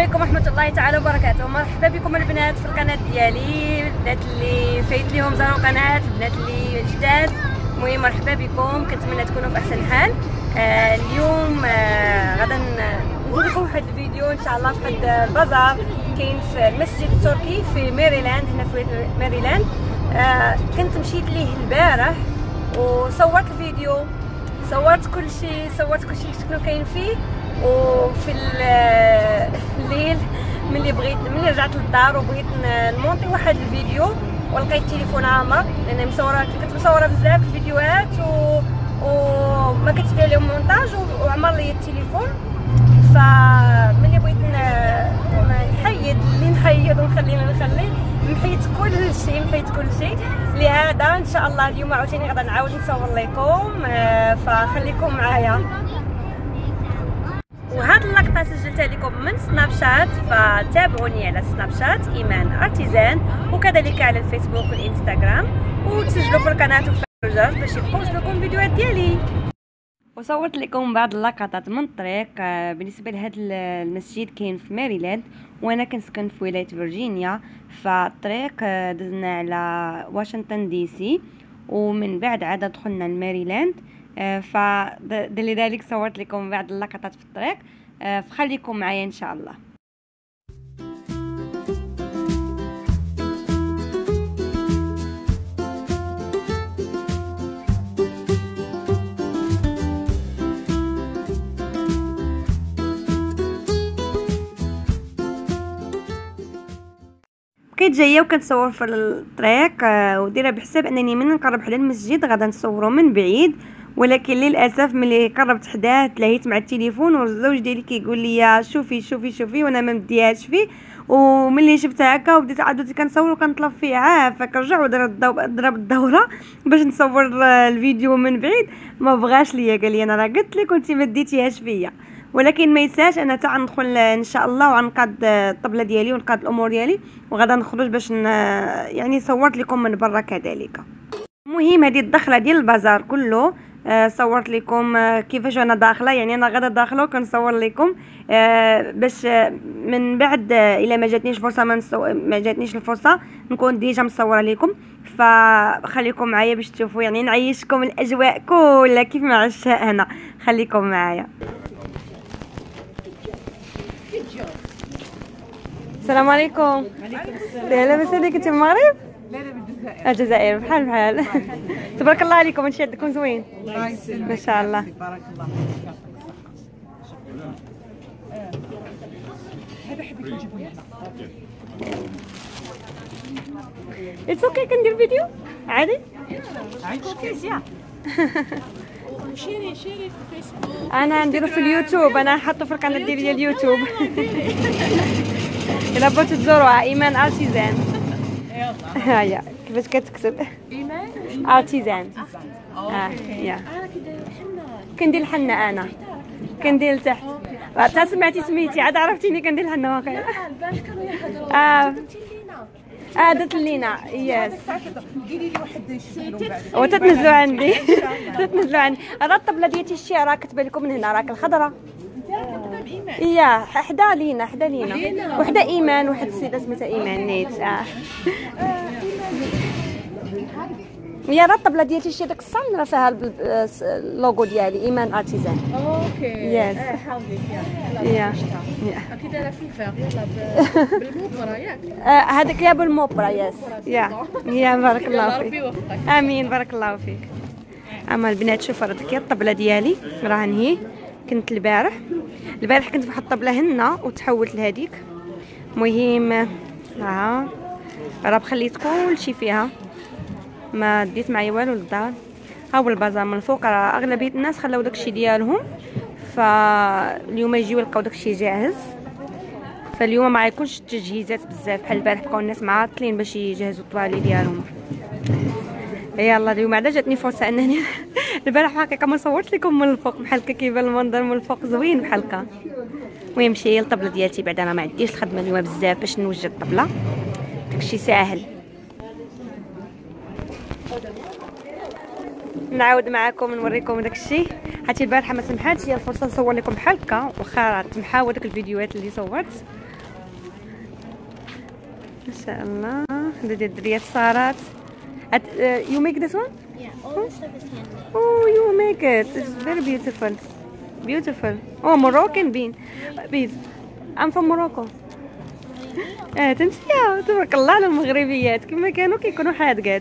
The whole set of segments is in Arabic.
عليكم ورحمه الله تعالى وبركاته. مرحبا بكم البنات في القناه ديالي، البنات اللي فايت ليهم زاروا القناه، البنات اللي جداد. المهم مرحبا بكم، كنتمنى تكونوا في احسن حال. اليوم غدا ندير لكم واحد الفيديو ان شاء الله في واحد البازار كاين في المسجد التركي في ميريلاند، هنا في ميريلاند. كنت مشيت ليه البارح وصورت الفيديو، صورت كل شيء شكون كاين فيه. وفي الليل ملي رجعت للدار وبغيت نمونطي واحد الفيديو ولقيت التليفون عامر، لان كنت مصوره بزاف الفيديوهات وما كنتش داير لهم مونتاج وعمر لي التليفون. فملي بغيت نحيد اللي نحيد ونخلي نحيد كل شيء. لهذا ان شاء الله اليوم عاوتاني غدا نعاود نصور لكم، فخليكم معايا. وهاد اللقطه سجلتها لكم من سناب شات، فتابعوني على سناب شات ايمان ارتيزان، وكذلك على الفيسبوك والانستغرام، وتسجلوا في القناه وفعلوا الجرس باش يوصلوا لكم الفيديوهات ديالي. وصورت لكم بعض اللقطات من الطريق. بالنسبه لهذا المسجد كاين في ميريلاند، وانا كنسكن في ولايه فيرجينيا. فالطريق دزنا على واشنطن دي سي، ومن بعد عاد دخلنا لميريلاند. فلذلك صورت لكم بعض اللقطات في الطريق، فخليكم معايا ان شاء الله. بقيت جايه وكنتصور في الطريق، ودايره بحساب انني من نقرب حدا المسجد غادا نصورو من بعيد، ولكن للاسف ملي قربت حداه تلاهيت مع التليفون، والزوج ديالي كيقول لي شوفي وانا ما مديهاش فيه. وملي شفتها هكا وبديت عاودت كنصور وكنطلب فيه عافاك رجع ضرب الدوره باش نصور الفيديو من بعيد. ما بغاش ليا، قال لي انا راه قلت لك وانت ما ديتيهاش فيا. ولكن ما يساش انا تاع ندخل ان شاء الله وغنقاد الطبله ديالي ونقاد الامور ديالي، وغدا نخرج باش يعني صورت لكم من برا كذلك. المهم هذه الدخله ديال البازار كله، صورت لكم كيفاش انا داخله، يعني انا غدا داخله وكنصور لكم باش من بعد الا ما جاتنيش الفرصه نكون ديجا مصوره لكم. فخليكم معايا باش تشوفوا، يعني نعيشكم الاجواء كلها كيف ما عشتها هنا. خليكم معايا. السلام عليكم. وعليكم السلام. لاباس عليك؟ انت من المغرب؟ لا بالجزائر. الجزائر بحال تبارك الله عليكم، هادشي عندكم زوين الله يسلمك ما شاء الله. بارك الله. هذا حبيت نجيبو هنا. اتس اوكي كندير فيديو عادي. اوكي شيري في الفيسبوك. انا نديرو في اليوتيوب، انا حاطه في القناه ديالي اليوتيوب. الا بغيتو تزوروها ايمان ارتيزان. يلا هيا كيفاش كتكتب ايمان ارتيزان. يا كندير الحنه، انا كندير لتحت. تا سمعتي سميتي عاد عرفتيني كندير الحنه واقيلا. البارح كانوا يهضروا درت لينا ياس. ديري لي واحد يشوفوا بعد. وتتنزلوا عندي. تتنزلوا عندي. هذا الطبله ديالتي الشي راه كتبان لكم من هنا، راك الخضره. يا حدا لينا وحده ايمان، واحد السيده سميتها ايمان نيت. يا راه الطبله ديالتي الشي داك الصال راه فيها اللوغو ديالي ايمان ارتيزان. اوكي يس. حاولي يا اكيد دايره في الفيغ يلا بالموبرا ياك. هذاك يا بالموبرا ياس. يا بارك الله ربي فيك. يوفقك. امين بارك الله فيك. اما البنات شوفوا هذيك هي الطبله ديالي راه هي. كنت البارح كنت في واحد الطبله هنا وتحولت لهذيك. المهم راه خليت كلشي فيها، ما ديت معايا والو للدار. ها هو البازار من الفوق، راه اغلبيه الناس خلاو داكشي ديالهم، فاليوم يجيو يلقاو داكشي جاهز. فاليوم ما غيكونش تجهيزات بزاف بحال البارح، بقاو الناس معطلين باش يجهزوا الطوالي ديالهم. يلا اليوم عاد جاتني فرصه انني البارح حقيقه ما صورت لكم من الفوق بحال هكا، كيبان المنظر من الفوق زوين بحال هكا. المهم مشي الطبله ديالتي بعدا انا ما عنديش الخدمه اليوم بزاف باش نوجد الطبله، داكشي ساهل. نعاود معكم نوريكم داكشي. حتى البارحه ما سمحاتش هي الفرصه نصور لكم بحال هكا، واخا تمحاو داك الفيديوهات اللي صورت، ما شاء الله. هذا ديال الدريات صارات. You make this one? Yeah, all the stuff is handmade. Oh, you make it. It's very beautiful. Beautiful. Oh, Moroccan beads. I'm from Morocco. تنسيا تبارك الله على المغربيات كما كانوا كيكونوا حادقات.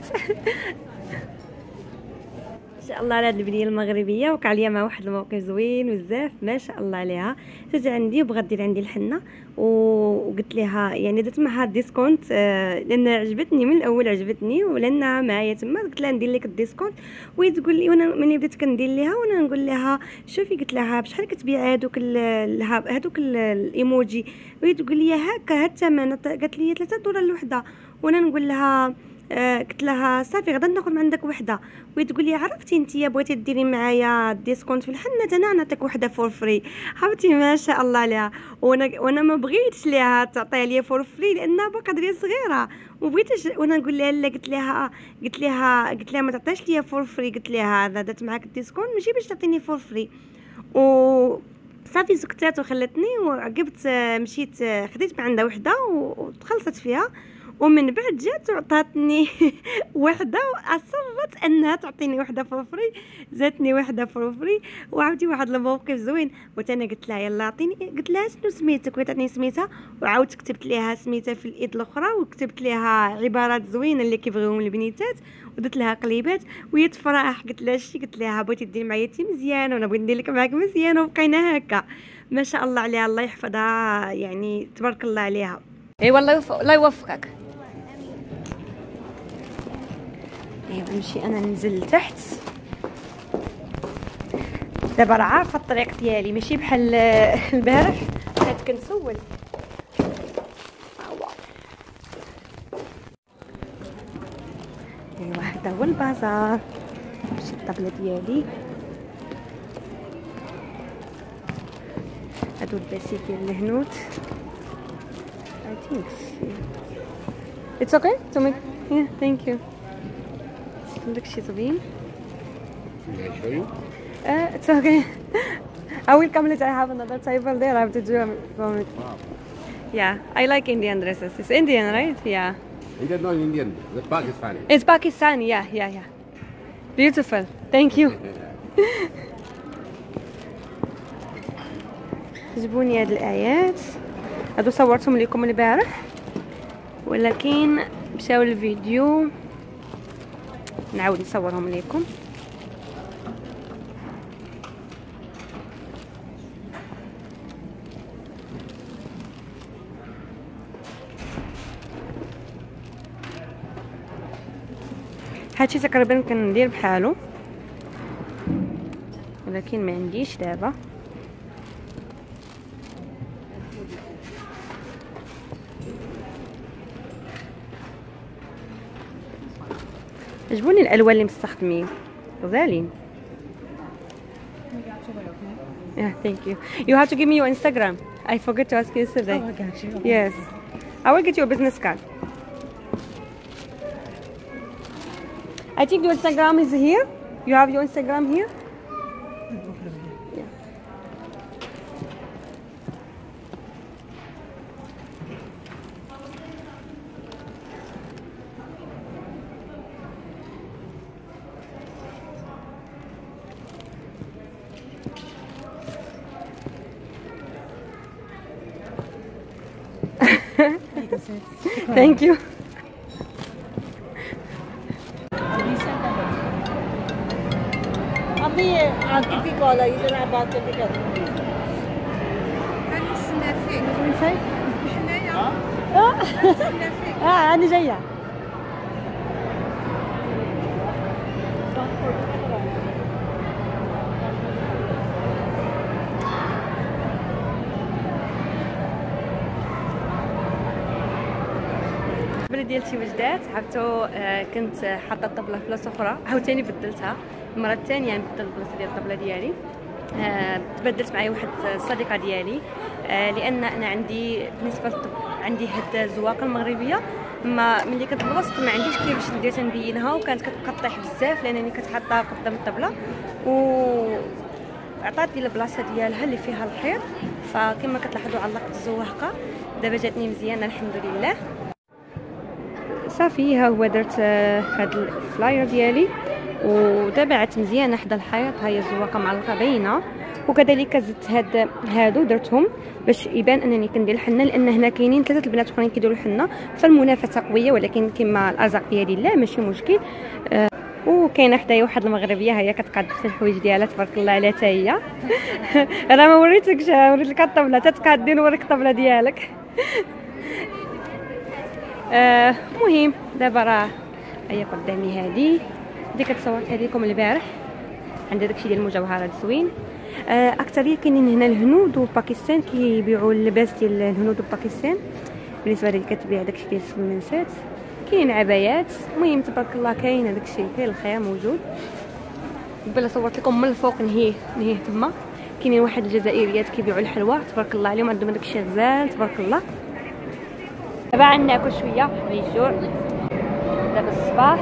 ما شاء الله على هاد البنيه المغربيه. وقع ليا مع واحد الموقف زوين بزاف ما شاء الله عليها. جات عندي وبغات دير عندي الحنه وقلت لها يعني درت معها ديسكونت لان عجبتني من الاول عجبتني ولانها معايا تما قلت لها ندير لك الديسكونت. وهي تقول لي وانا ملي بديت كندير ليها وانا نقول لها شوفي قلت لها بشحال كتبيع هذوك الايموجي. وهي تقول لي هكا هاد الثمن. قالت لي 3 دولار الوحده وانا نقول لها قلت لها صافي غدا ناخذ من عندك وحده. وهي تقول لي عرفتي انتيا بغيتي ديري معايا ديسكونت في الحنه انا نعطيك وحده فور فري. عرفتي ما شاء الله عليها. وانا ما بغيتش ليها تعطيها لي فور فري لانها باقا دريه صغيره وبغيتش. وانا نقول لها لا قلت لها ما تعطيش ليا فور فري. قلت لها هذا درت معاك الديسكونت ماشي باش تعطيني فور فري. و صافي سكتات وخلتني وعقبت مشيت خديت من عندها وحده وتخلصت فيها. ومن بعد جات وعطاتني وحده واصرت انها تعطيني وحده فور فري. جاتني وحده فور فري وعاودتي واحد الموقف زوين. وانا قلت لها يلا عطيني. قلت لها شنو سميتك وعطاتني سميتها وعاودت كتبت ليها سميتها في الايد الاخرى وكتبت ليها عبارات زوينه اللي كيبغيوهم البنيتات ودرت لها قليبات. وهي تفرح. قلت لها شتي قلت لها بغيتي دير معايا تي مزيان وانا بغيت ندير لك معاك مزيان وبقينا هكا. ما شاء الله عليها الله يحفظها يعني تبارك الله عليها. اي والله الله يوفقك. ايوا نمشي انا ننزل لتحت. دابا راه عارفه الطريق ديالي ماشي بحال البارح كنت كنسول. ايوا هذا هو البازار. مشيت الطبله ديالي. هادو الباسي ديال الهنود. I think it's okay to make. Yeah, thank you. داكشي زوين. It's okay. I will come later. I have another table there. I have to do it. Yeah, I like Indian dresses. It's Indian, right? Yeah. Indian, not Indian. It's Pakistani. It's Pakistani. Yeah. Beautiful. Thank you. عجبوني هاد الآيات. هادو صورتهم لكم البارح ولكن مشاو الفيديو نعاود نصورهم لكم. هادشي تقريبا كندير بحالو ولكن ما عنديش دابا. عجبوني الالوان اللي مستخدمين غزالين. Yeah, thank you. You have to give me your Instagram. I forgot to ask you yesterday. Oh, I got you. Yes. I will get you a business card. I think your Instagram is here. You have your Instagram here? Yeah. Thank you. अभी आगे भी कॉल आई जरा आप बात करके कर أنا جاية. الطبله ديالتي وجدات عرفتو. كنت حاطه الطبله في بلاصه اخرى عاوتاني بدلتها المره الثانيه نبدل البلاصه ديال الطبله ديالي. تبدلت معايا واحد الصديقه ديالي لان انا عندي بالنسبه عندي هاد الزواقه المغربيه ما ملي كنت بالوسط ما عنديش كيفاش ندير تنبينها وكانت كتبقى طيح بزاف لانني كنت حاطاها قدام الطبله و عطاتني البلاصه ديالها اللي فيها الحيط. فكما كتلاحظوا علقت الزواقه دابا جاتني مزيانه الحمد لله. صافي ها هو درت هاد الفلاير ديالي ودابا عدت مزيانه حدا الحيط، ها هي الزواقه معلقه باينه، وكذلك زدت هادو درتهم باش يبان انني كندير الحنه، لان هنا كاينين 3 البنات اخرين كيديروا الحنه، فالمنافسه قويه، ولكن كما الارزاق بيد الله ماشي مشكل. وكاينه حدايا واحد المغربيه هي كتقاد في الحوايج ديالها تبارك الله عليها حتى هي. راه ما وريتكش، وريت لك الطبله تتقادين نوريك الطبله ديالك. مهم دابا راه هي قدامي هذه كتصورتها لكم البارح، عندها داكشي ديال المجوهرات زوين. اكثريه كاينين هنا الهنود وباكستان كيبيعوا اللباس ديال الهنود وباكستان، بالنسبه لي كتبيع داكشي ديال السلمانسات، كاين عبايات. المهم تبارك الله كاين داكشي، كاين الخير موجود. بلا صورت لكم من الفوق نهيه تما كاينين واحد الجزائريات كيبيعوا الحلوى تبارك الله عليهم، عندهم داكشي غزال تبارك الله. دابا غناكل شويه الجوع دابا الصباح.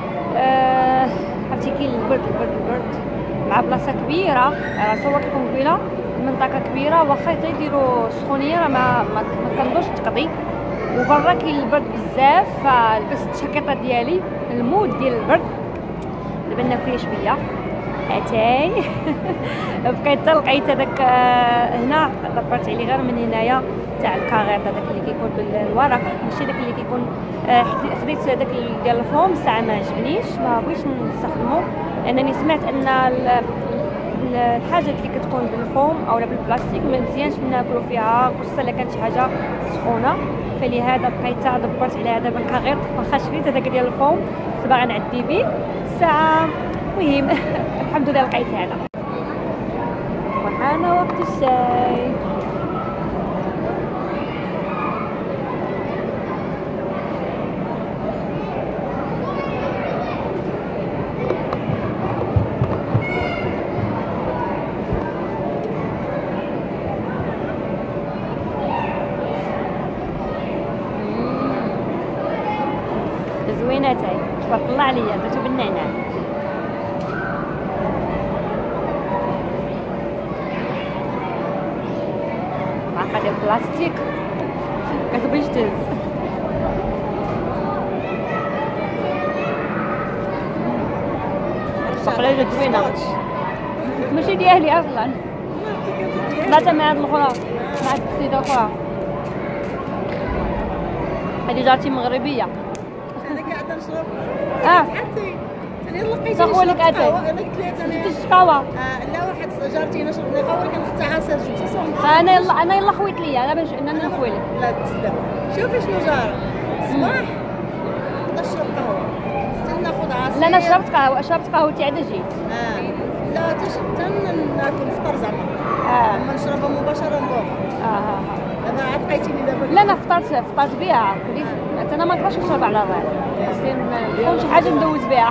عرفتي كاين البرد مع بلاصه كبيره، راه صورت لكم قبيله المنطقه كبيره، واخا يديروا سخونيه راه ما كنضوش تقضي، وبرا كاين البرد بزاف، فلبست الشاكيطه ديالي المود ديال البرد. دابا ناكل شويه اتاي. بقيت حتى لقيت هذاك هنا دبرت عليه غير من هنايا تاع الكاغيط، هذاك اللي كيكون بالورق، ماشي داك اللي كيكون. خديت هذاك ديال الفوم ساعه ما عجبنيش، ما بغيتش نستخدمه، لانني سمعت ان الحاجه اللي كتكون بالفوم اولا بالبلاستيك ما مزيانش ناكلوا فيها، خصوصا الا كانت شي حاجه سخونه. فلهذا بقيت دبرت على هذا بالكاغيط، واخا شريت هذاك ديال الفوم كنت باغا نعدي به الساعه. المهم الحمد لله لقيت هذا. وحان وقت الشاي. زوينه تاي تبارك الله عليا، درتو بالنعناع. معقد ديال البلاستيك كتبغيش تهز. الشوكولاته زوينه ماشي ديالي اصلا، لا مع هاد الاخرى مع هاد السيده الاخرى، هادي جارتي مغربيه. انا قاعده نشرب. حتى انا يلا لقيت صافولك اتاي انا قلت لها جبتي الشقاوه. لا واحد جارتي نشرب لي قهوه كان اختها عسل جبت صوم. انا يلا خويت ليا انا باش اننا نخوي لك. لا تسلم. شوفي شنو جاره الصباح نشرب قهوه حتى ناخذ عصير. لا انا شربت قهوتي عاد جيت. لا تشرب حتى ناكل فطر زعما. اما نشربها مباشره ندوخ. دابا عاد لقيتيني دابا. لا انا فطرت بها، كليت انا ما نقدرش نشرب على الراي، خصني نكون شي حاجه ندوز بها.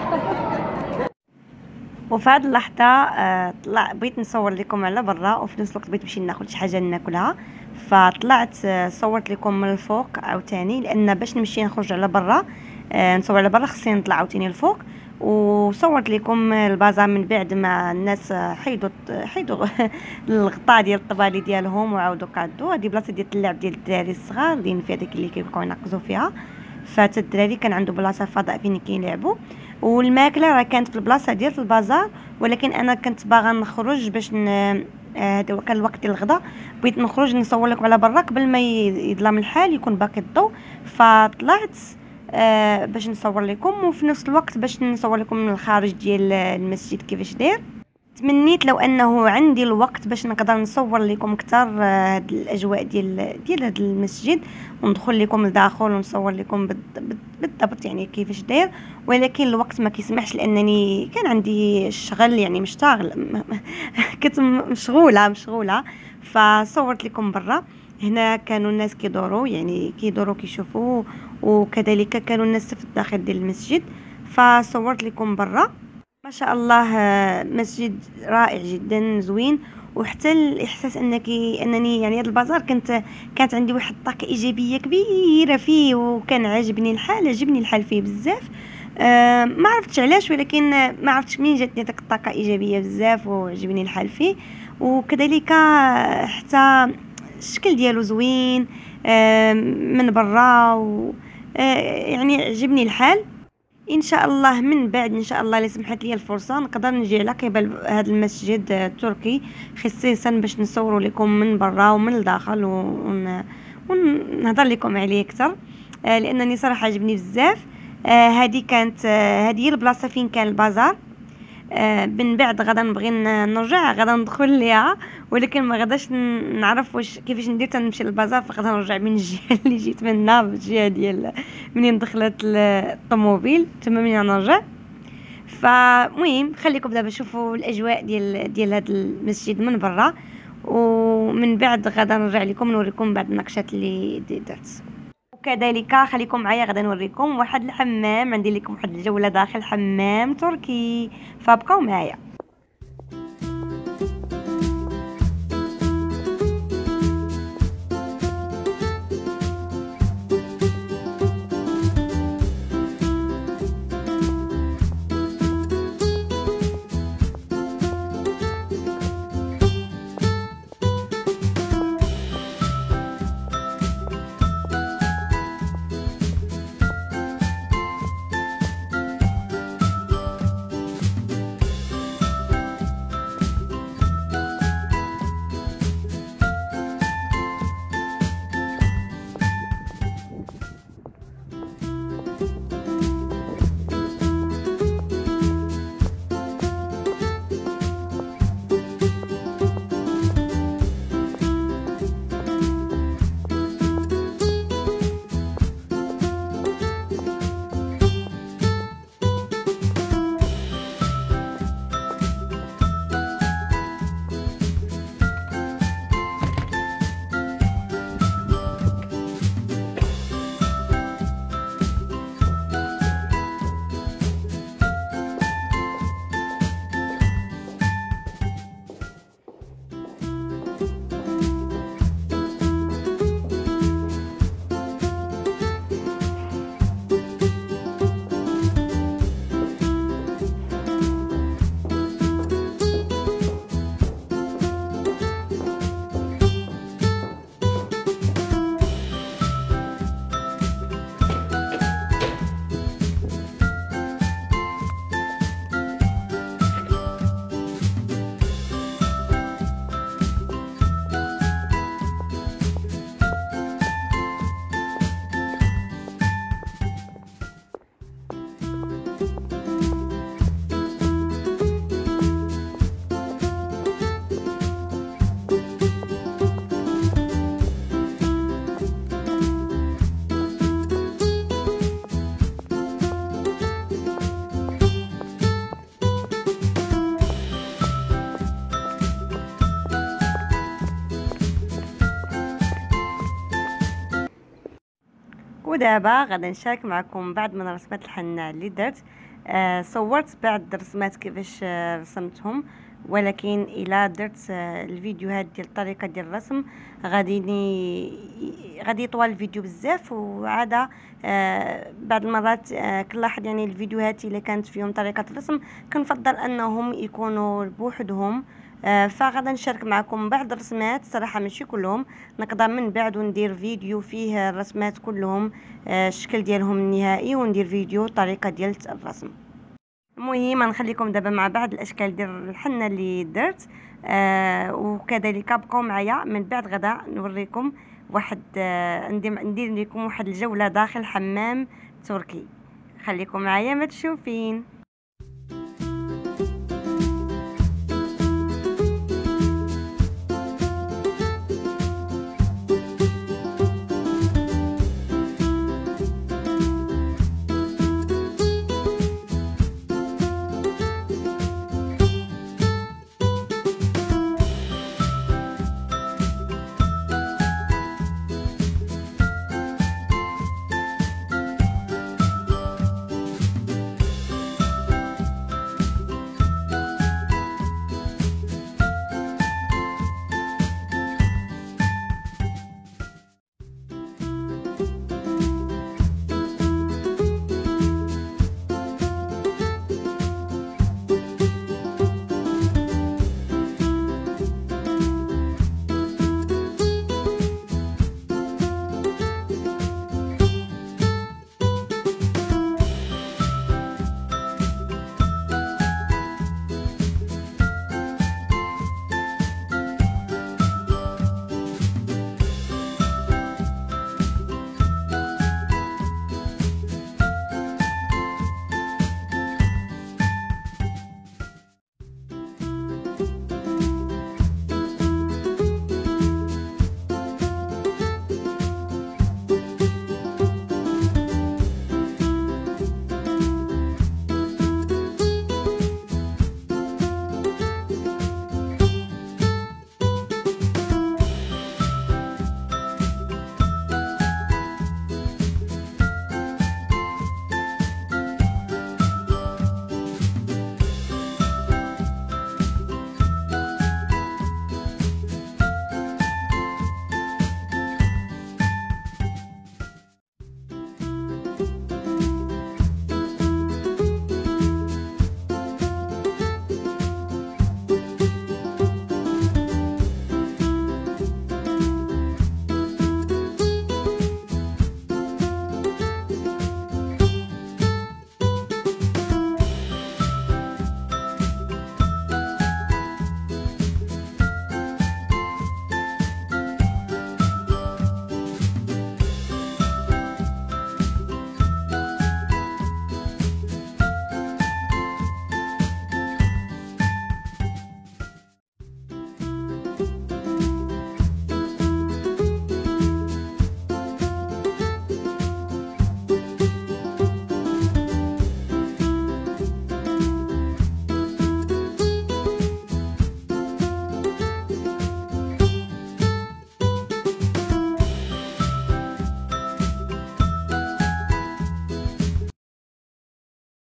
وفي هذه اللحظه بغيت نصور لكم على برا، وفي نفس الوقت بغيت نمشي ناخذ شي حاجه ناكلها، فطلعت صورت لكم من الفوق عاوتاني، لان باش نمشي نخرج على برا نصور على برا خصني نطلع عاوتاني الفوق. وصورت لكم البازار من بعد ما الناس حيدوا الغطاء ديال الطبالي ديالهم وعاودوا قادوا. هذه بلاصه ديال اللعب ديال الدراري الصغار، دين فيها داك اللي كيبقاو ينقزوا فيها، فات الدراري كان عنده بلاصه فضاء فين كيلعبوا. والماكله راه كانت في البلاصه ديال البازار، ولكن انا كنت باغا نخرج باش هذا كان الوقت ديال الغداء، بغيت نخرج نصور لكم على برا قبل ما يظلم الحال يكون باقي الضوء، فطلعت باش نصور لكم، وفي نفس الوقت باش نصور لكم من الخارج ديال المسجد كيفاش داير. تمنيت لو انه عندي الوقت باش نقدر نصور لكم اكثر هاد الاجواء ديال هذا المسجد، وندخل لكم لداخل ونصور لكم بالضبط يعني كيفاش داير، ولكن الوقت ما كيسمحش لانني كان عندي شغل، يعني مشتغل كنت مشغوله فصورت لكم برا. هنا كانوا الناس كيدوروا كيشوفوا، وكذلك كانوا الناس في الداخل ديال المسجد، فصورت لكم برا. ما شاء الله مسجد رائع جدا زوين، وحتى الاحساس انني يعني هذا البازار كانت عندي واحد الطاقه ايجابيه كبيره فيه، وكان عجبني الحال فيه بزاف. ما عرفتش علاش، ولكن ما عرفتش منين جاتني داك الطاقه ايجابيه بزاف، وعجبني الحال فيه. وكذلك حتى الشكل ديالو زوين من برا، يعني عجبني الحال. ان شاء الله من بعد ان شاء الله اللي سمحت لي الفرصه نقدر نجي على قبل هذا المسجد التركي خصيصا باش نصور لكم من برا ومن الداخل ونهضر لكم عليه اكثر، لانني صراحه عجبني بزاف. هذه كانت هذه هي البلاصه فين كان البازار. من بعد غدا نبغي نرجع، غدا ندخل ليها، ولكن ما غاداش نعرف كيفاش ندير تنمشي للبازار، فغدا نرجع من الجهه اللي جيت منها، الجهه ديال منين دخلت الطوموبيل تما منين نرجع. فمهم خليكم دابا شوفوا الاجواء ديال هذا المسجد من برا، ومن بعد غدا نرجع لكم نوريكم بعض النقشات اللي درت. وكذلك خليكم معايا غدا نوريكم واحد الحمام، عندي لكم واحد الجوله داخل حمام تركي، فابقوا معايا. ودابا غادي نشارك معكم بعض من رسمات الحنة اللي درت. صورت بعض الرسمات كيفاش رسمتهم، ولكن الا درت الفيديوهات ديال الطريقه ديال الرسم غادي يطول الفيديو بزاف. وعاده بعض المرات كنلاحظ يعني الفيديوهات اللي كانت فيهم طريقه الرسم كنفضل انهم يكونوا بوحدهم. فغادا نشارك معكم بعض الرسمات، صراحه ماشي كلهم، نقدر من بعد وندير فيديو فيه الرسمات كلهم الشكل ديالهم النهائي، وندير فيديو طريقه ديال الرسم. المهم نخليكم دابا مع بعض الاشكال ديال الحنه اللي درت. وكذلك بقوا معايا، من بعد غدا نوريكم واحد ندير لكم واحد الجوله داخل حمام تركي. خليكم معايا ما تشوفين.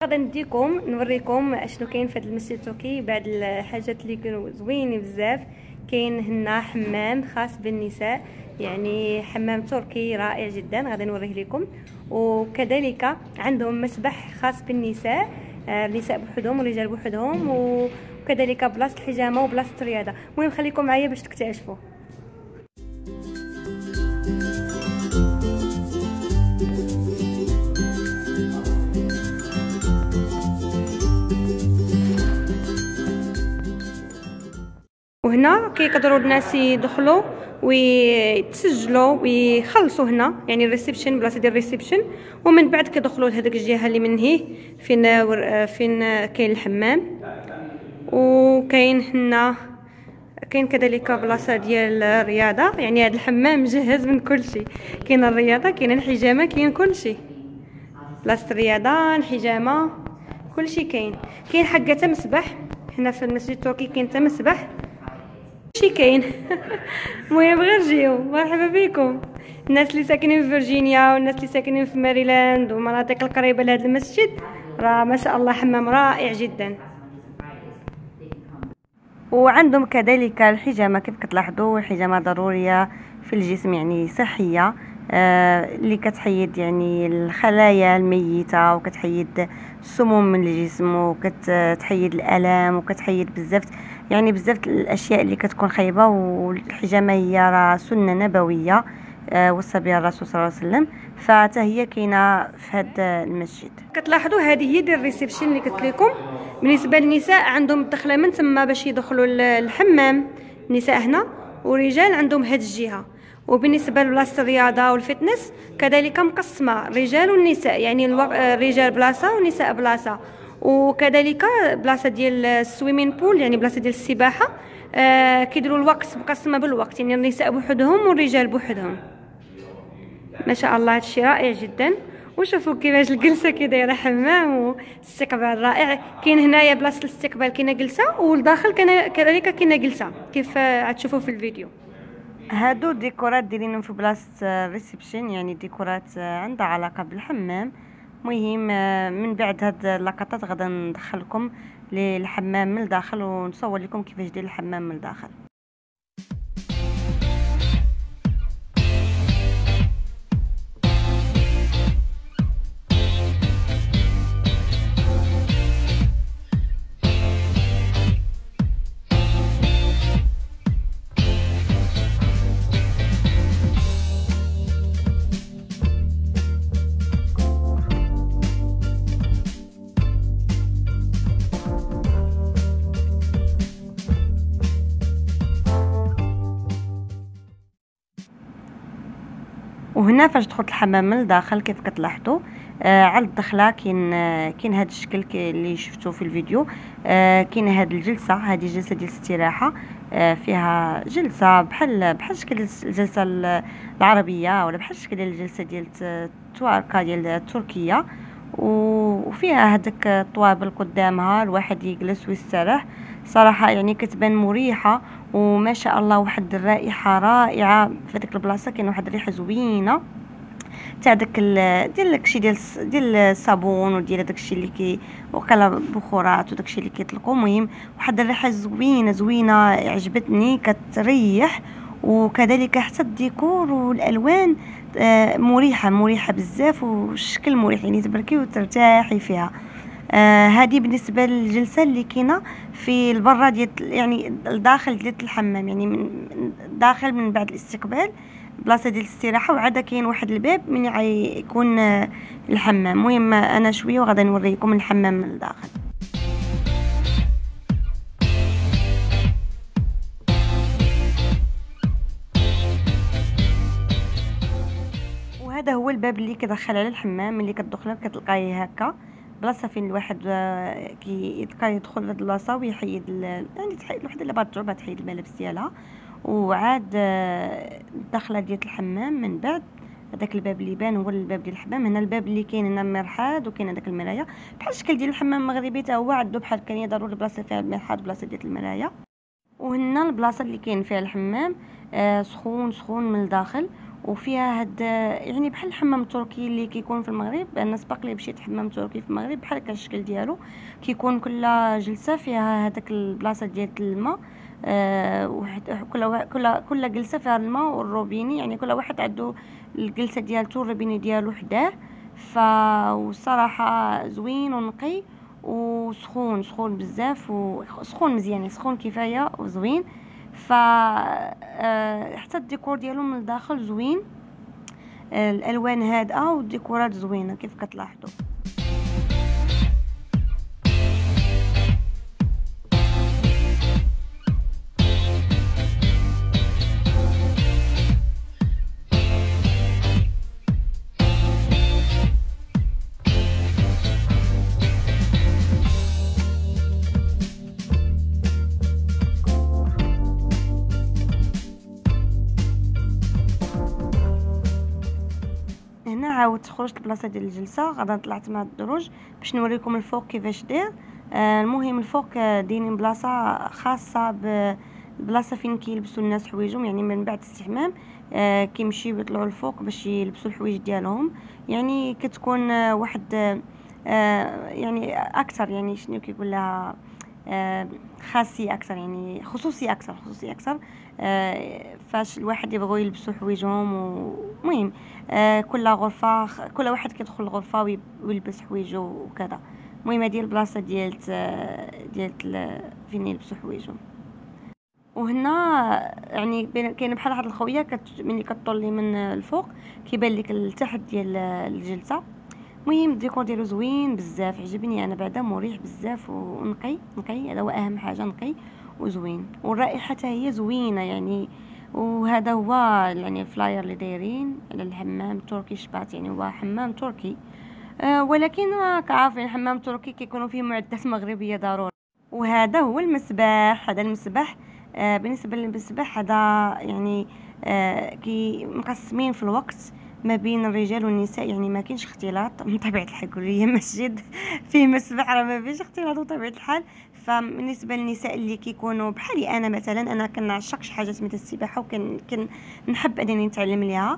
غادي نديكم نوريكم اشنو كاين في هذا المسجد التركي. بعض الحاجات اللي كانوا زوينين بزاف. كاين هنا حمام خاص بالنساء، يعني حمام تركي رائع جدا غادي نوريه لكم. وكذلك عندهم مسبح خاص بالنساء، النساء بوحدهم والرجال بوحدهم، وكذلك بلاصه الحجامه وبلاصه الرياضه. المهم خليكم معايا باش تكتشفوا. وهنا كيقدروا الناس يدخلوا ويتسجلوا ويخلصوا هنا، يعني الريسبشن، بلاصه ديال الريسبشن، ومن بعد كيدخلوا لهذيك الجهه اللي من هي فين كاين الحمام. وكاين هنا كاين كذلك بلاصه ديال الرياضه، يعني هذا الحمام مجهز من كل شيء. كاين الرياضه، كاين الحجامه، كاين كل شيء، بلاصه الرياضه، الحجامه، كل شيء كاين. كاين حقه مسبح هنا في المسجد التركي، كاين حتى مسبح شي كاين. المهم غير جيو، مرحبا بكم الناس اللي ساكنين في فيرجينيا والناس اللي ساكنين في ماريلاند والمناطق القريبه لهذا المسجد. راه ما شاء الله حمام رائع جدا. وعندهم كذلك الحجامه كيف كتلاحظوا، الحجامه ضروريه في الجسم، يعني صحيه، اللي كتحيد يعني الخلايا الميته وكتحيد السموم من الجسم وكتحيد الالام وكتحيد بزاف، يعني بزاف الاشياء اللي كتكون خايبه. والحجامه هي راه سنه نبويه وصى بها الرسول صلى الله عليه وسلم، فحتى هي كاينه في هذا المسجد. كتلاحظوا هذه هي ديال الريسبشن اللي قلت لكم. بالنسبه للنساء عندهم الدخله من تما باش يدخلوا الحمام، النساء هنا، ورجال عندهم هذه الجهه. وبالنسبه لبلاصه الرياضه والفتنس كذلك مقسمه الرجال والنساء، يعني الرجال بلاصه والنساء بلاصه. وكذلك بلاصه ديال السويمين بول، يعني بلاصه ديال السباحه، كيديروا الوقت مقسمه بالوقت، يعني النساء بوحدهم والرجال بوحدهم. ما شاء الله هادشي رائع جدا. وشوفوا كيفاش الجلسه كي دايره، حمام واستقبال رائع. كاين هنايا بلاصه الاستقبال كاينه جلسه، والداخل كذلك كاينه جلسه كيف غتشوفوا في الفيديو. هادو ديكورات دايرينهم في بلاصه الريسبشن، يعني ديكورات عندها علاقه بالحمام. مهم من بعد هاد اللقطات غادا ندخلكم للحمام من الداخل ونصور لكم كيفاش داير الحمام من الداخل. وهنا فاش دخلت الحمام من الداخل كيف كتلاحظوا على الدخله كاين هذا الشكل اللي شفتوه في الفيديو. كاين هذه الجلسه، هذه جلسه ديال الاستراحه، فيها جلسه بحال شكل الجلسه العربيه ولا بحال شكل الجلسه ديال التواركه ديال تركيا. وفيها هذاك الطوابل قدامها الواحد يجلس ويستراح. صراحه يعني كتبان مريحه، وما شاء الله واحد الرائحه رائعه في هذيك البلاصه. كاين واحد الريحه زوينه تاع داك ديال داكشي ديال الصابون وديال داكشي اللي وقيلا بخورات وداكشي اللي كيطلقوا. المهم واحد الريحه زوينه عجبتني، كتريح. وكذلك حتى الديكور والالوان مريحه بزاف، والشكل مريح، يعني تبركي وترتاحي فيها. هذه بالنسبه للجلسه اللي كاينه في البرا ديال، يعني الداخل ديال الحمام، يعني من داخل من بعد الاستقبال بلاصه ديال الاستراحه، وعاد كاين واحد الباب من يكون الحمام. المهم انا شويه وغادي نوريكم الحمام من الداخل. وهذا هو الباب اللي كيدخل على الحمام. ملي كتدخل كتلقايه هكا بلاصه فين الواحد كيبقى يدخل في البلاصه ويحيد يعني تحيد الوحده اللي بغات تعوب تحيد الملابس ديالها. وعاد الدخله ديال الحمام من بعد هذاك الباب اللي بان هو الباب ديال الحمام. هنا الباب اللي كاين هنا مرحاض، وكاين هذاك المرايه بحال الشكل ديال الحمام المغربي حتى هو عنده بحال كان ضروري بلاصه فيها المرحاض بلاصه ديال المرايه. وهنا البلاصه اللي كاين فيها الحمام سخون من الداخل، وفيها هاد يعني بحال الحمام التركي اللي كيكون في المغرب. انا سبق لي مشيت حمام تركي في المغرب بحال هكا الشكل ديالو، كيكون كل جلسه فيها هذاك البلاصه ديال الماء. كل جلسه فيها الماء والروبيني، يعني كل واحد عنده الجلسه ديالته الروبيني ديالو حداه. والصراحه زوين ونقي وسخون، سخون بزاف وسخون مزيان، يعني سخون كفايه وزوين. حتى الديكور ديالو من الداخل زوين، الالوان هادئه والديكورات زوينه كيف كتلاحظوا. هنا عاودت خرجت البلاصه ديال الجلسه، غادا طلعت مع الدروج باش نوريكم الفوق كيفاش داير. المهم الفوق دايرين بلاصه خاصه بلاصه فين كيلبسوا الناس حوايجهم، يعني من بعد الاستحمام كيمشيو يطلعوا الفوق باش يلبسوا الحوايج ديالهم. يعني كتكون واحد يعني اكثر، يعني شنو كيقول لها، خاصية اكثر، يعني خصوصي اكثر فاش الواحد يبغوا يلبسوا حوايجهم. ومهم كل غرفه كل واحد كيدخل الغرفه ويلبس حوايجه وكذا. المهم هذه البلاصه ديالت فين يلبسوا حوايجهم. وهنا يعني كاين بحال واحد الخويه ملي كطولي من الفوق كيبان لك التحت ديال الجلسه. المهم الديكور ديالو زوين بزاف، عجبني انا بعدا، مريح بزاف ونقي هذا هو اهم حاجه، نقي وزوين، والرائحه حتى هي زوينه يعني. وهذا هو يعني الفلاير اللي دايرين على الحمام التركي شبات، يعني هو حمام تركي ولكن راك عارفين الحمام التركي كيكونوا فيه معدات مغربيه ضروري. وهذا هو المسبح، هذا المسبح بالنسبه للمسبح هذا يعني كي مقسمين في الوقت ما بين الرجال والنساء، يعني ما كاينش اختلاط من طبيعه الحال. كل مسجد فيه مسبح راه ما فيش اختلاط بطبيعه الحال. فبالنسبه للنساء اللي كيكونوا بحالي انا مثلا، انا كنعشق شي حاجه سميتها السباحه نحب انني نتعلم ليها،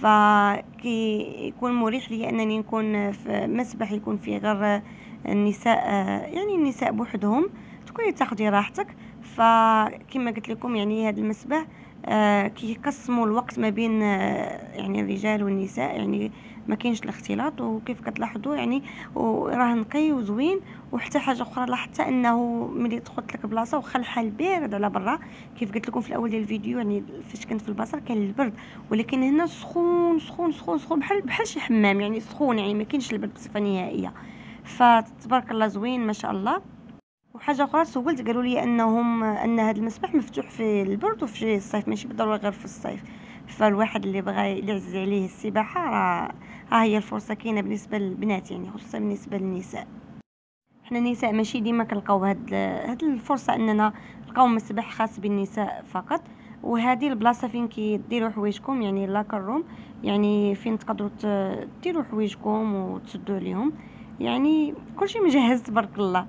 فكيكون مريح لي انني نكون في مسبح يكون فيه غير النساء، يعني النساء بوحدهم تكوني تاخدي راحتك. فكما قلت لكم يعني هذا المسبح كيقسموا الوقت ما بين يعني الرجال والنساء، يعني ما كاينش الاختلاط. وكيف كتلاحظوا يعني وراه نقي وزوين. وحتى حاجه اخرى لاحظت انه ملي دخلت لك بلاصه واخا الحال بارد على برا، كيف قلت لكم في الاول ديال الفيديو، يعني فاش كنت في البصر كان البرد، ولكن هنا سخون سخون سخون سخون بحال شي حمام، يعني سخون، يعني ما كاينش البرد بصفه نهائيه. فتبارك الله زوين ما شاء الله. وحاجه اخرى سولت قالوا لي ان هذا المسبح مفتوح في البرد وفي الصيف، ماشي بالضروره غير في الصيف. فالواحد اللي بغى يعز عليه السباحه راه ها هي الفرصه كاينه بالنسبه للبنات، يعني خصوصا بالنسبه للنساء. حنا النساء ماشي ديما كنلقاو هاد الفرصه اننا نلقاو مسبح خاص بالنساء فقط. وهذه البلاصه فين كيديروا حوايجكم، يعني لاكر روم، يعني فين تقدروا ديروا حوايجكم وتسدوا عليهم، يعني كلشي مجهز تبارك الله.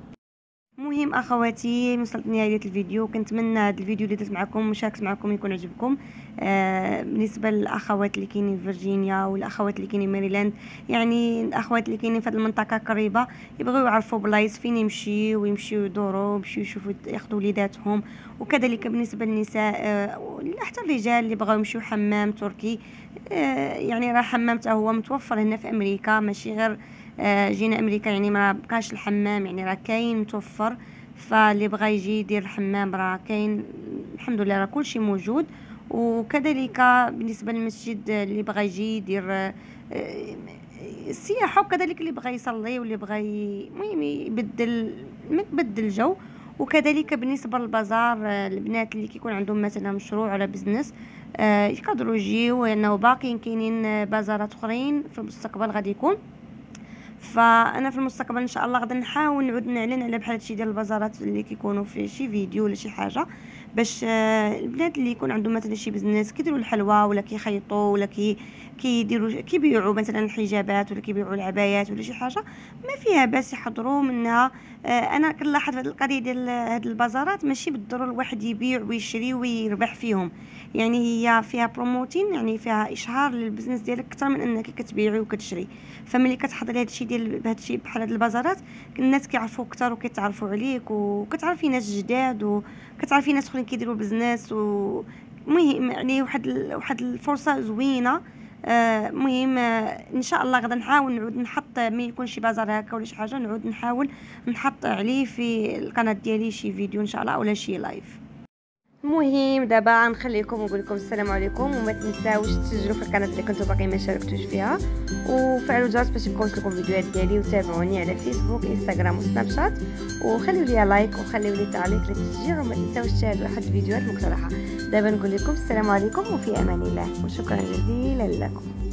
مهم اخواتي وصلت نهايه الفيديو، كنتمنى هذا الفيديو اللي درت معكم وشاركت معكم يكون عجبكم. بالنسبه للاخوات اللي كاينين في فيرجينيا والاخوات اللي كاينين ميريلاند، يعني الاخوات اللي كاينين في هذه المنطقه قريبه يبغيو يعرفوا بلايص فين يمشيو يدوروا، يمشيو يشوفوا ياخذوا وليداتهم. وكذلك بالنسبه للنساء حتى الرجال اللي بغاو يمشيو حمام تركي، يعني راه حمام حتى هو متوفر هنا في امريكا، ماشي غير جينا امريكا يعني ما بقاش الحمام، يعني راه كاين متوفر. فاللي بغى يجي يدير الحمام راه كاين الحمد لله، راه كلشي موجود. وكذلك بالنسبه للمسجد اللي بغى يجي يدير السياحه، وكذلك اللي بغى يصلي واللي بغى المهم يبدل الجو. وكذلك بالنسبه للبازار، البنات اللي كيكون عندهم مثلا مشروع ولا بزنس يقدروا يجيو، لانه باقيين كاينين بازارات اخرين في المستقبل غادي يكون. فانا في المستقبل ان شاء الله غادي نحاول نعود نعلن على بحال هادشي ديال البازارات اللي كيكونوا في شي فيديو ولا شي حاجه، باش البنات اللي يكون عندهم مثلا شي بزنس كيديروا الحلوى ولا كيخيطوا ولا كيديروا كيبيعوا مثلا الحجابات ولا كيبيعوا العبايات ولا شي حاجه ما فيها باس يحضروا منها. انا كنلاحظ هذه القضيه ديال هاد البازارات ماشي بالضروره الواحد يبيع ويشري ويربح فيهم، يعني هي فيها بروموتين، يعني فيها اشهار للبزنس ديالك اكثر من انك كتبيعي وكتشري. فملي كتحضري هادشي ديال هادشي بحال هاد البازارات، الناس كيعرفوا اكثر وكيتعرفوا عليك، وكتعرفي ناس جداد وكتعرفي ناس اخرين كيديروا بزنس. ومهم يعني واحد الفرصه زوينه. مهم ان شاء الله غدا نحاول نعود نحط ملي يكون شي بازار هكا ولا شي حاجه، نعود نحاول نحط عليه في القناه ديالي شي فيديو ان شاء الله ولا شي لايف. المهم دابا نخليكم ونقول لكم السلام عليكم، وما تنساوش تسجلوا في القناه اللي كنتو باقي ما شاركتوش فيها، وفعلوا الجرس باش يبقاو لكم الفيديوهات ديالي، وتابعوني على فيسبوك انستغرام وسناب شات، وخليوا لي لايك وخليوا لي تعليق للتشجيع، وما تنساوش تشاهدوا واحد الفيديوهات مقترحه. دابا نقول لكم السلام عليكم وفي امان الله، وشكرا جزيلا لكم.